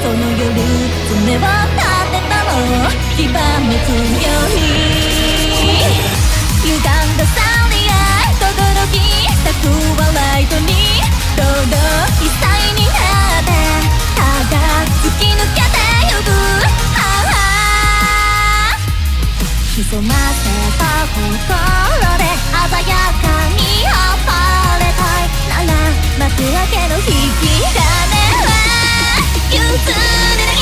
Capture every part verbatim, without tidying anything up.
この夜爪を立てたの牙滅ように歪んだサリア轟き咲く笑いとに堂々一切になってただ突き抜けてゆく潜ませた心で鮮やかに暴れたいなら幕開けの引き金は譲れない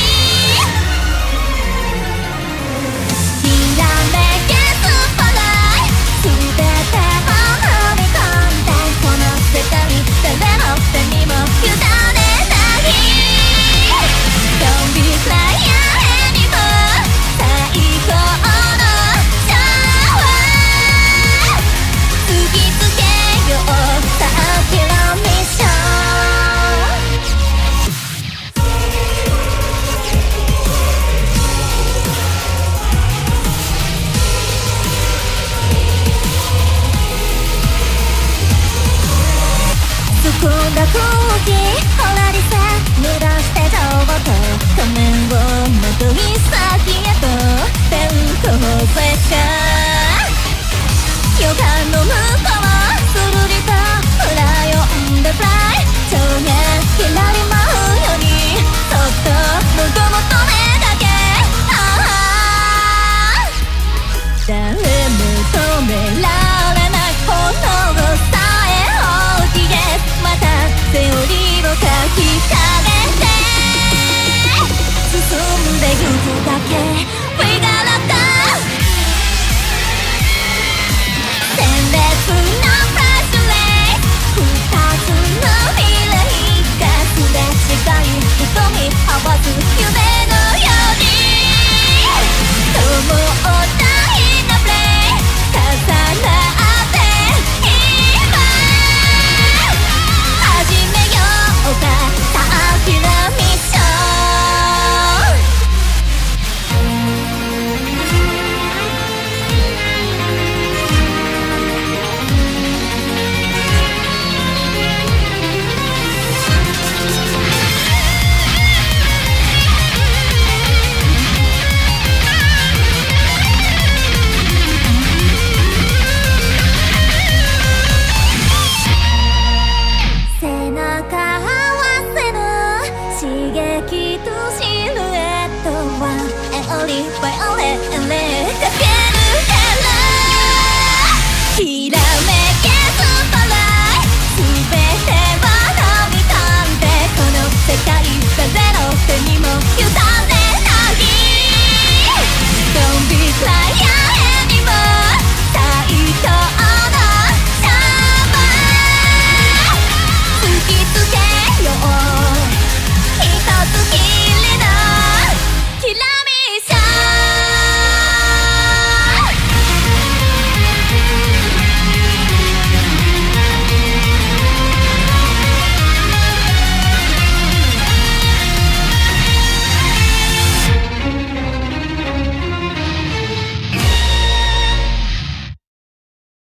ひらめけスパライ全てを飲み込んでこの世界誰の手にも委ねない Don't be crying anymore 最高のシャワー突きつけようさっきのミッションこんな空気ほらりさ濡らしてちょうと仮面をまとい先へと電光石火予感の